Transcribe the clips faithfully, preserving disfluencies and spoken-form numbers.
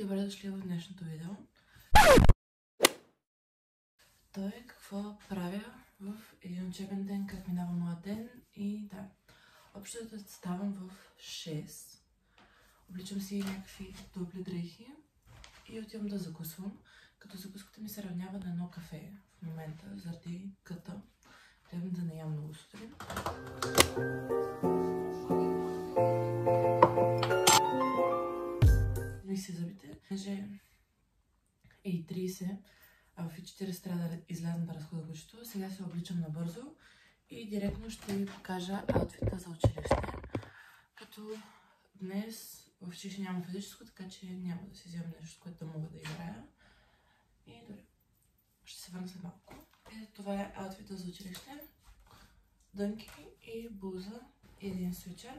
добре дошли в днешното видео. Той какво правя в един учебен ден, как минава моят ден и да. Общо да ставам в шест. Обличам си някакви топли дрехи и отивам да закусвам. Като закуската ми се равнява на едно кафе в момента, заради къта. Гледам да не ям много сутрин. И си зъбите. Понеже е и трийсет, а в четирийсет трябва да излязам да разходя учето. Сега се обличам набързо и директно ще ви покажа аутфита за училище. Като днес в Чиши няма физическо, така че няма да си вземам нещо, с което да мога да играя. И дори ще се върна след малко. И това е аутфита за училище. Дънки и блуза и един свичер.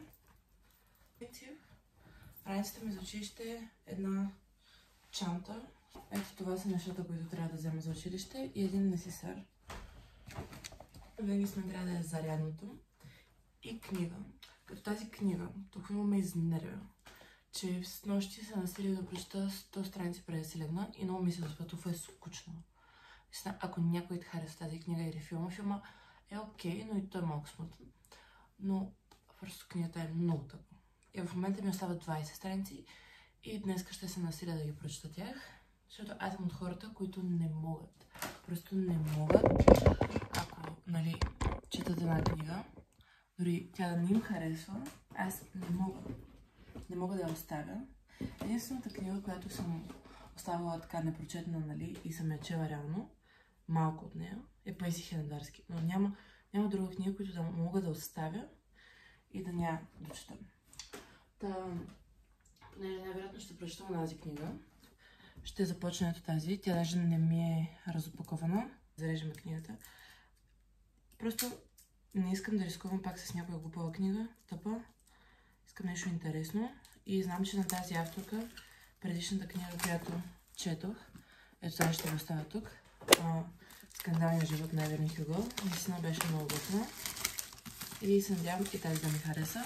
Раницата ми за училище е една чанта. Ето това са нещата, които трябва да взема за училище и един несесар. Винаги сме трябва да е зарядното. И книга. Като тази книга, толкова ме изнервя, че с нощи се насилих да прочета сто страници преди да си легна и много ми се заспа, това е скучно. Ако някой те хареса тази книга или филма, филма е окей, но и той е малко смутен. Но просто книгата е много тъпа. И в момента ми остават двайсет страници и днес ще се насиля да ги прочета тях, защото аз съм от хората, които не могат. Просто не могат, ако, нали, четат една книга, дори тя да не им харесва, аз не мога. Не мога да я оставя. Единствената книга, която съм оставила така непрочетна, нали, и съм я чела реално, малко от нея, е Паисий Хилендарски. Но няма, няма друга книга, която да мога да оставя и да няма да четам. Та, понеже най-вероятно ще прочитам тази книга, ще започна ето тази. Тя даже не ми е разопакована. Зарежем книгата. Просто не искам да рискувам пак с някоя глупава книга, тъпа. Искам нещо интересно. И знам, че на тази авторка, предишната книга, която четох, ето тази ще го оставя тук. Скандалния живот на Евелин Хюго. Наистина беше много готина. И се надявам и тази да ми хареса.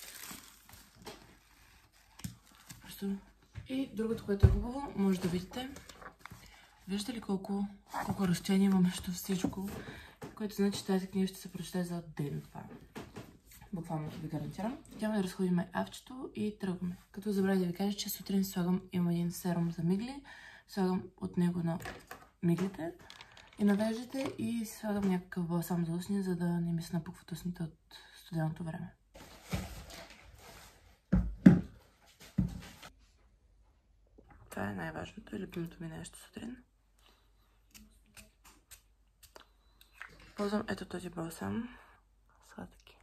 Просто. И другото, което е хубаво, може да видите. Виждате ли колко, колко разстояние има между всичко, което значи, че тази книга ще се прочете за ден-два. Буквално ви гарантирам. Трябва да разходим авчето и тръгваме. Като забравя да ви кажа, че сутрин слагам, има един серум за мигли. Слагам от него на миглите и на веждите и слагам някакъв балсам за устни, за да не ми се напукват устните от студеното време. Това е най-важното и любимото ми нещо сутрин. Ползвам ето този балсам. Сладки.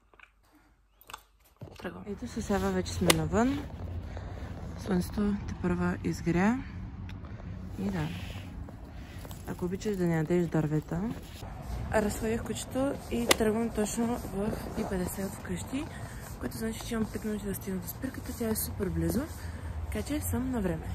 Тръгвам. Ето с Ева вече сме навън. Слънцето тепърва изгря. И да. Ако обичаш да не ядеш дървета. Разходих кучето и тръгвам точно в и петдесет от вкъщи, което значи, че имам пет минути да стигна до спирката. Тя е супер близо, така че съм на време.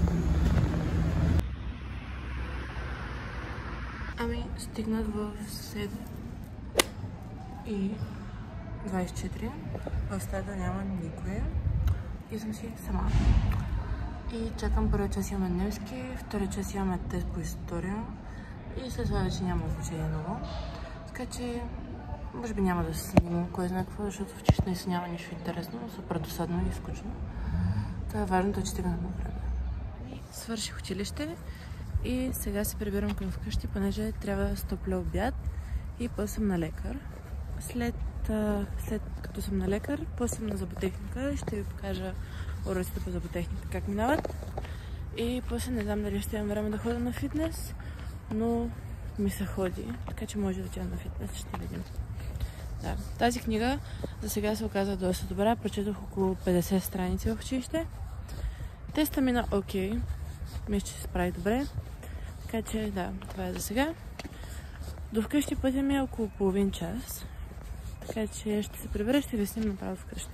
Ами, стигнах в седем и двайсет и четири. В стаята няма никой и съм си сама. И чакам първия час имаме немски, втория час имаме тест по история и след това вече няма обучение много. Така че, може би няма да се снимам кой знае какво, защото в Чиши наистина няма нищо интересно, но супер досадно и скучно. Това е важното, че стигнах на време. Свърших училище и сега се прибирам към вкъщи, понеже трябва да стопля обяд и после съм на лекар. След, след като съм на лекар, после съм на зъботехника и ще ви покажа уроците по зъботехника как минават. И после не знам дали ще имам време да ходя на фитнес, но ми се ходи, така че може да отида на фитнес, ще видим. Да. Тази книга за сега се оказа доста добра, прочетох около петдесет страници в училище. Теста мина окей, мисля, че се справи добре, така че да, това е за сега. До вкъщи пътя ми е около половин час, така че ще се прибера, ще ви снимам направо вкъщи.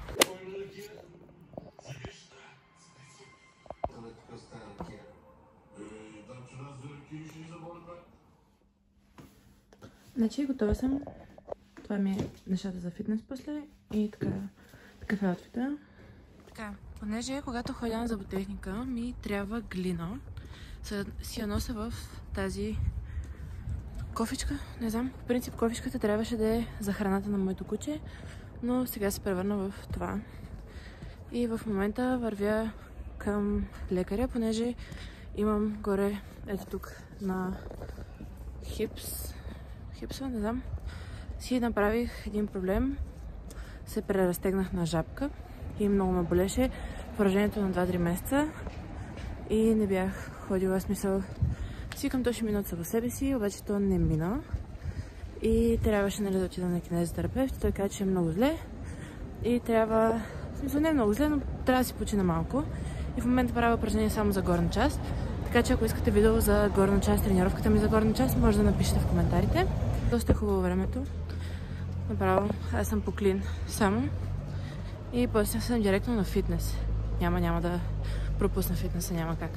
Значи готова съм. Това ми е нещата за фитнес после и така, такъв е аутфита. Така, Понеже когато ходя на зъботехника ми трябва глина, си я нося в тази кофичка, не знам. В принцип кофичката трябваше да е за храната на моето куче, но сега се превърна в това. И в момента вървя към лекаря, понеже имам горе, ето тук, на хипс, хипса, не знам, си направих един проблем. Се преразтегнах на жабка и много ме болеше в поражението на два-три месеца и не бях ходила, смисъл. Свикам, то ще мина от само себе си, обаче то не мина. И трябваше, нали, да отида на кинезитерапевт. Той каза, че е много зле. И трябва... В смисъл, не е много зле, но трябва да си почина малко. И в момента правя упражнение само за горна част. Така че ако искате видео за горна част, тренировката ми за горна част, може да напишете в коментарите. Доста е хубаво времето. Направо, аз съм по клин само. И после съм директно на фитнес. Няма, няма да пропусна фитнеса, няма как.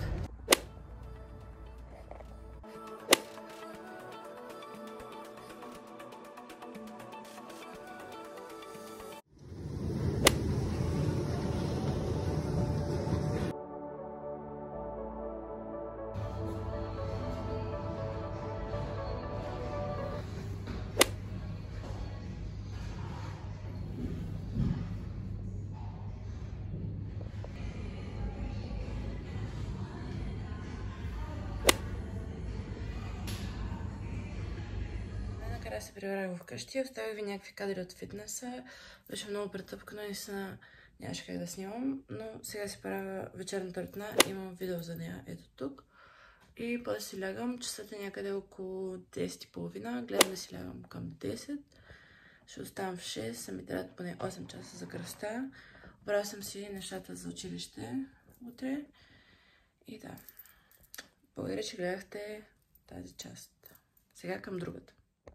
Накрая се прибрах вкъщи, оставих ви някакви кадри от фитнеса. Беше много претъпкано и наистина нямаше как да снимам, но сега си правя вечерната рутина, имам видео за нея ето тук. И после си лягам, часът е някъде около десет и половина, гледам да си лягам към десет. Ще оставам в шест, са ми трябват поне осем часа за кръста. Оправя съм си нещата за училище утре. И да, благодаря, че гледахте тази част. Сега към другата.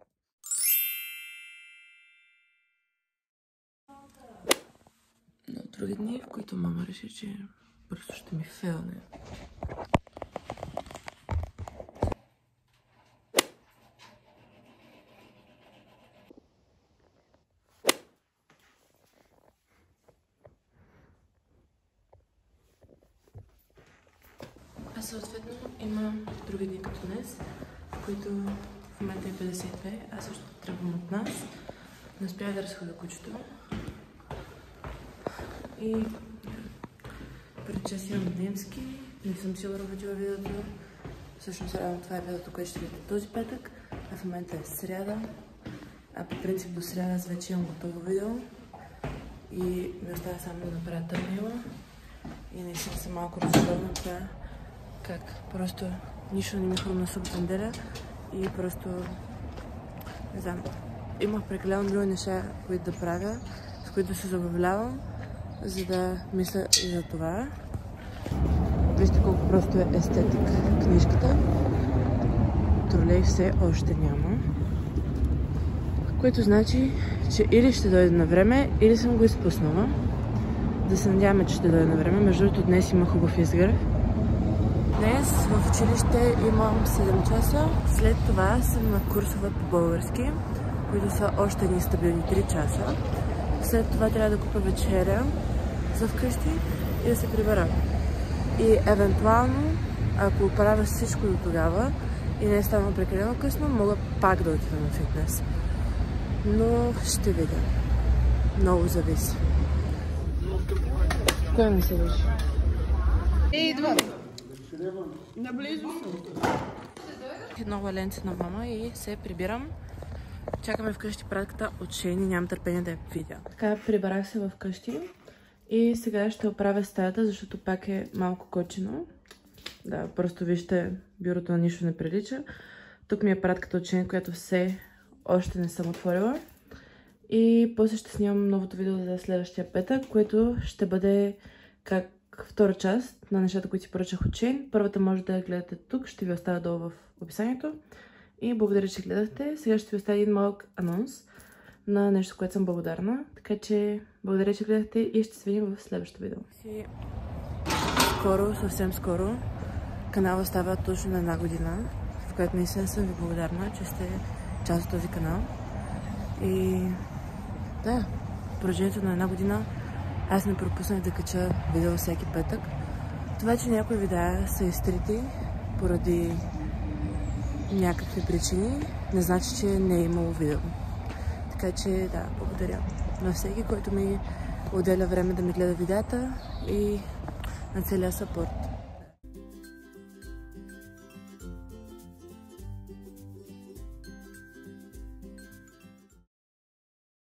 На други дни, в които мама реши, че просто ще ми фейлне. Аз съответно имам други дни като днес, в които в момента е петдесет и две, аз също тръгвам от нас. Не успях да разходя кучето. И преди час имам немски, не съм сигурно видела видеото. Всъщност радвам, това е видеото, което ще видите този петък. А в момента е сряда. А по принцип до сряда аз вече имам готово видео. И ми остава само да направя търмила. И наистина съм малко разочарована това как просто нищо не ми хрумна събота неделя. И просто, не знам, имах прекалено много неща, които да правя, с които се забавлявам, за да мисля и за това. Вижте колко просто е естетик книжката. Тролей все още няма. Което значи, че или ще дойде на време, или съм го изпуснала. Да се надяваме, че ще дойде на време. Между другото, днес има хубав изгър. Днес в училище имам седем часа. След това съм на курсове по български, които са още едни стабилни три часа. След това трябва да купя вечеря за вкъщи и да се прибера. И евентуално, ако правя всичко до тогава и не е станало прекалено късно, мога пак да отида на фитнес. Но ще видя. Много зависи. Кой ми се държи? Ей, идвам! Наблизо съм. Едно валенце на мама и се прибирам. Чакаме вкъщи пратката от Шейни, нямам търпение да я видя. Така, прибрах се вкъщи и сега ще оправя стаята, защото пак е малко кочено. Да, просто вижте, бюрото на нищо не прилича. Тук ми е пратката от Шейни, която все още не съм отворила. И после ще снимам новото видео за следващия петък, което ще бъде как втора част на нещата, които си поръчах от Шейн. Първата може да я гледате тук, ще ви оставя долу в описанието. И благодаря, че гледахте. Сега ще ви оставя един малък анонс на нещо, което съм благодарна. Така че благодаря, че гледахте и ще се видим в следващото видео. Скоро, съвсем скоро, каналът става точно на една година, в която наистина съм ви благодарна, че сте част от този канал. И да, поражението на една година аз не пропуснах да кача видео всеки петък. Това, че някои видеа са изтрити поради някакви причини, не значи, че не е имало видео. Така че, да, благодаря на всеки, който ми отделя време да ми гледа видеята и на целия съпорт.